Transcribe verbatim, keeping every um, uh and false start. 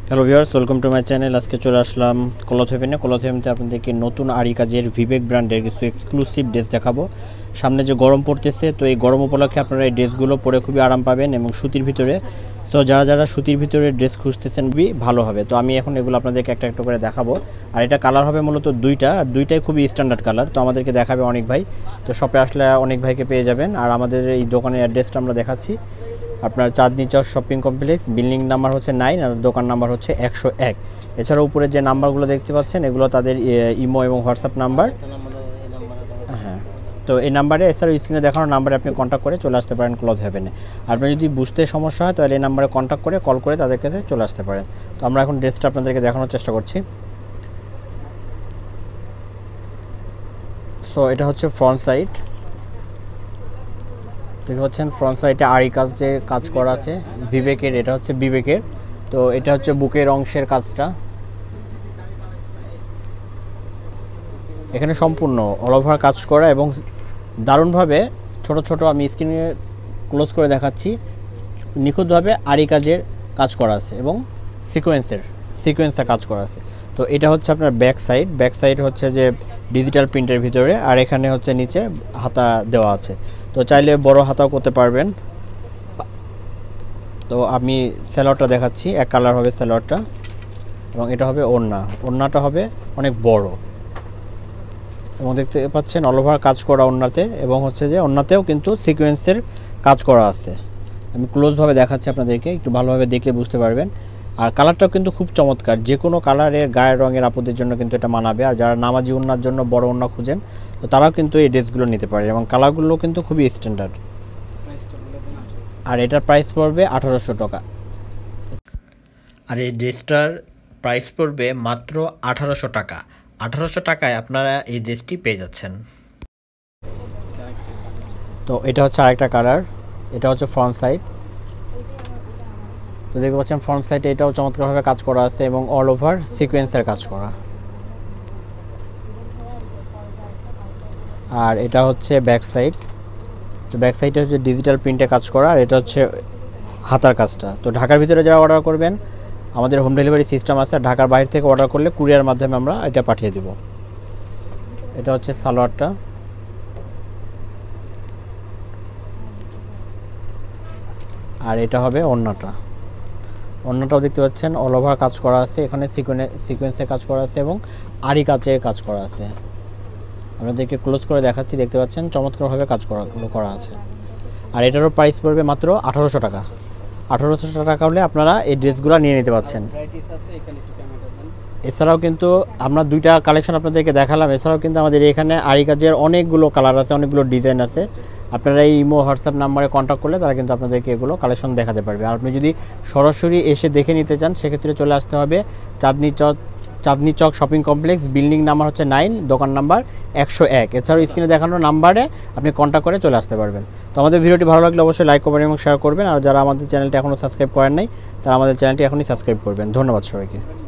Hello viewers, welcome to my channel. আজকে চলে আসলাম cloth হেভেনে। Cloth হেভেনতে আপনাদেরকে নতুন আরি কাজের ভিবেক ব্র্যান্ডের কিছু এক্সক্লুসিভ ড্রেস দেখাবো। সামনে যে গরম পড়তেছে, তো এই গরম উপলক্ষে আপনারা এই ড্রেসগুলো পরে খুবই আরাম পাবেন এবং সুতির ভিতরে। সো যারা যারা সুতির ভিতরে ড্রেস খুঁজতেছেন খুবই ভালো হবে। তো আমি এখন এগুলো আপনাদেরকে একটা একটা করে দেখাবো। আর এটা কালার হবে মূলত দুইটা, আর দুইটাই খুবই স্ট্যান্ডার্ড কালার। তো আমাদেরকে দেখাবে অনেক ভাই। তো শপে আসলে অনেক ভাইকে পেয়ে যাবেন। আর আমাদের এই দোকানের অ্যাড্রেসটা আমরা দেখাচ্ছি। আপনার Chandni Chowk shopping complex, building number হচ্ছে নাইন আর দোকান নাম্বার হচ্ছে একশো এক। এছাড়া উপরে যে নাম্বারগুলো দেখতে পাচ্ছেন এগুলো তাদের ইমো এবং হোয়াটসঅ্যাপ নাম্বার। হ্যাঁ, তো এই নাম্বারে এছাড়াও স্ক্রিনে দেখানো নাম্বারে আপনি কন্ট্যাক্ট করে চলে আসতে পারেন ক্লথ হেভেনে। আপনি যদি বুঝতে সমস্যা হয় তাহলে এই নাম্বারে কন্ট্যাক্ট করে কল করে তাদের কাছে চলে আসতে পারেন। তো আমরা এখন ড্রেসটা আপনাদেরকে দেখানোর চেষ্টা করছি। সো এটা হচ্ছে ফ্রন্ট সাইড, দেখতে পাচ্ছেন ফ্রন্ট সাইডে আরি কাজের কাজ করা আছে বিবেকের। এটা হচ্ছে বিবেকের। তো এটা হচ্ছে বুকের অংশের কাজটা, এখানে সম্পূর্ণ অল ওভার কাজ করা এবং দারুণভাবে ছোট ছোট, আমি স্ক্রিনে ক্লোজ করে দেখাচ্ছি, নিখুঁতভাবে আরি কাজের কাজ করা আছে এবং সিকোয়েন্সের সিকোয়েন্সের কাজ করা আছে। তো এটা হচ্ছে আপনার ব্যাক সাইড। ব্যাক সাইড হচ্ছে যে ডিজিটাল প্রিন্টের ভিতরে, আর এখানে হচ্ছে নিচে হাতা দেওয়া আছে। তো চাইলে বড় হাতাও করতে পারবেন। তো আমি সালোয়ারটা দেখাচ্ছি, এক কালার হবে সালোয়ারটা এবং এটা হবে ওড়না। ওড়নাটা হবে অনেক বড় এবং দেখতে পাচ্ছেন অল ওভার কাজ করা ওড়নাতে, এবং হচ্ছে যে ওড়নাতেও কিন্তু সিকোয়েন্সের কাজ করা আছে। আমি ক্লোজভাবে দেখাচ্ছি আপনাদেরকে, একটু ভালোভাবে দেখলে বুঝতে পারবেন। আর কালারটাও কিন্তু খুব চমৎকার, যে কোনো কালারের গায়ের রঙের আপুদের জন্য কিন্তু এটা মানাবে। আর যারা নামাজি ওড়নার জন্য বড় ওড়না খুঁজেন, তো তারাও কিন্তু এই ড্রেসগুলো নিতে পারে এবং কালারগুলো কিন্তু খুবই স্ট্যান্ডার্ড। আর এটার প্রাইস পড়বে আঠারোশো টাকা। আর এই ড্রেসটার প্রাইস পড়বে মাত্র আঠারোশো টাকা। আঠারোশো টাকায় আপনারা এই ড্রেসটি পেয়ে যাচ্ছেন। তো এটা হচ্ছে আরেকটা কালার, এটা হচ্ছে ফ্রন্ট সাইড। তো দেখতে পাচ্ছেন ফ্রন্ট সাইডে এটাও চমৎকারভাবে কাজ করা আছে এবং অল ওভার সিকোয়েন্সের কাজ করা। আর এটা হচ্ছে ব্যাক সাইড। তো ব্যাক সাইডে হচ্ছে ডিজিটাল প্রিন্টে কাজ করা, আর এটা হচ্ছে হাতার কাজটা। তো ঢাকার ভিতরে যারা অর্ডার করবেন, আমাদের হোম ডেলিভারি সিস্টেম আছে। ঢাকার বাইরে থেকে অর্ডার করলে কুরিয়ার মাধ্যমে আমরা এটা পাঠিয়ে দেব। এটা হচ্ছে সালোয়ারটা। আর এটা হবে ওড়নাটা। ওড়নাটাও দেখতে পাচ্ছেন অল ওভার কাজ করা আছে, এখানে সিকোয়েন্সে সিকোয়েন্সে কাজ করা আছে এবং আরি কাচের কাজ করা আছে। আপনাদেরকে ক্লোজ করে দেখাচ্ছি, দেখতে পাচ্ছেন চমৎকারভাবে কাজ করা করা আছে। আর এটারও প্রাইস পড়বে মাত্র আঠারোশো টাকা। আঠারোশো টাকা হলে আপনারা এই ড্রেসগুলো নিয়ে নিতে পারছেন। এছাড়াও কিন্তু আমরা দুইটা কালেকশন আপনাদেরকে দেখালাম। এছাড়াও কিন্তু আমাদের এখানে আরি কাজের অনেকগুলো কালার আছে, অনেকগুলো ডিজাইন আছে। আপনারা এই ইমো হোয়াটসঅ্যাপ নাম্বারে কন্ট্যাক্ট করলে তারা কিন্তু আপনাদেরকে এগুলো কালেকশন দেখাতে পারবে। আর আপনি যদি সরাসরি এসে দেখে নিতে চান, সেক্ষেত্রে চলে আসতে হবে Chandni Chowk Chandni Chowk shopping complex, building number হচ্ছে নাইন, দোকান নাম্বার একশো এক। এছাড়াও স্ক্রিনে দেখানো নাম্বারে আপনি কন্ট্যাক্ট করে চলে আসতে পারবেন। তো আমাদের ভিডিওটি ভালো লাগলে অবশ্যই লাইক করবেন এবং শেয়ার করবেন। আর যারা আমাদের চ্যানেলটি এখনও সাবস্ক্রাইব করেন নাই, তারা আমাদের চ্যানেলটি এখনই সাবস্ক্রাইব করবেন। ধন্যবাদ সবাইকে।